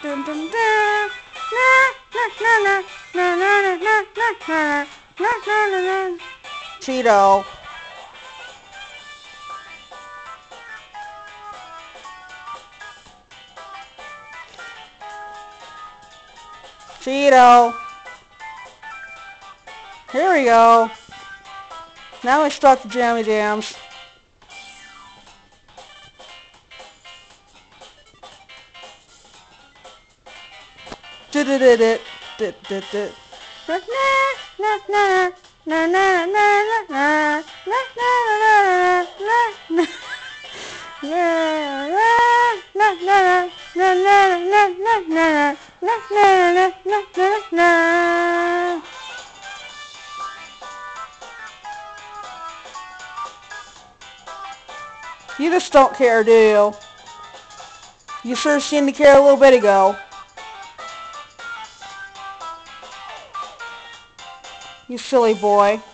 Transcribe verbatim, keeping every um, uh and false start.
dun, dun, dun. Na, na, na, na, na, na, na, na, na, na, na, na. Cheeto. Cheeto. Here we go. Now we start the Jammy Jams. Did it did it did did did. Na na na na na na na na na na na na. You just don't care, do you? You sure seemed to care a little bit ago. You silly boy.